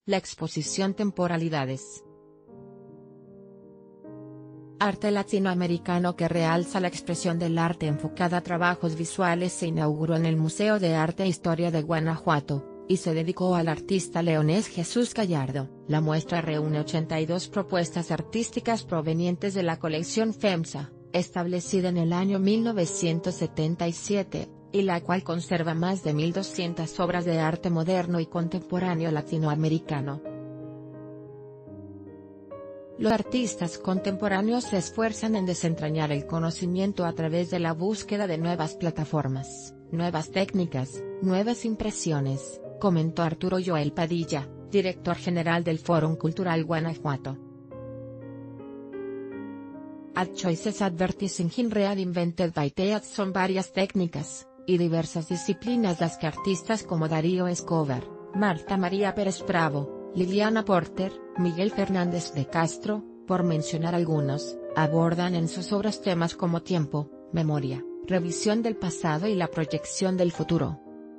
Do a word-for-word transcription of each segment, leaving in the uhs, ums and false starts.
La exposición Temporalidades. Arte latinoamericano que realza la expresión del arte enfocada a trabajos visuales se inauguró en el Museo de Arte e Historia de Guanajuato, y se dedicó al artista leonés Jesús Gallardo. La muestra reúne ochenta y dos propuestas artísticas provenientes de la colección FEMSA, establecida en el año mil novecientos setenta y siete, y la cual conserva más de mil doscientas obras de arte moderno y contemporáneo latinoamericano. Los artistas contemporáneos se esfuerzan en desentrañar el conocimiento a través de la búsqueda de nuevas plataformas, nuevas técnicas, nuevas impresiones, comentó Arturo Joel Padilla, director general del Fórum Cultural Guanajuato. Ad choices advertising in read invented by theats son varias técnicas y diversas disciplinas las que artistas como Darío Escobar, Marta María Pérez Bravo, Liliana Porter, Miguel Fernández de Castro, por mencionar algunos, abordan en sus obras temas como tiempo, memoria, revisión del pasado y la proyección del futuro.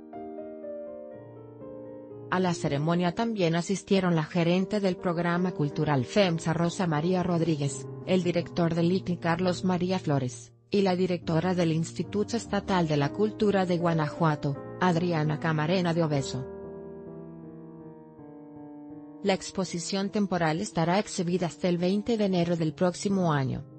A la ceremonia también asistieron la gerente del programa cultural FEMSA Rosa María Rodríguez, el director del I C L Carlos María Flores, y la directora del Instituto Estatal de la Cultura de Guanajuato, Adriana Camarena de Obeso. La exposición temporal estará exhibida hasta el veinte de enero del próximo año.